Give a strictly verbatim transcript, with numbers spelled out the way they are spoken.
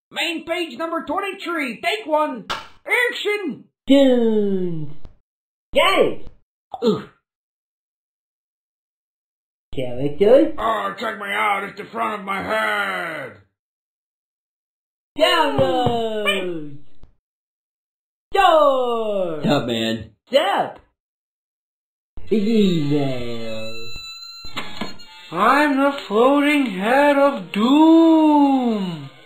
Main page number twenty-three. Take one. Action. Tunes. Guys. Ugh. Characters. Oh, check me out. It's the front of my head. Downloads. Store. Sup, man? Sup. Email. I'm the floating head of doom.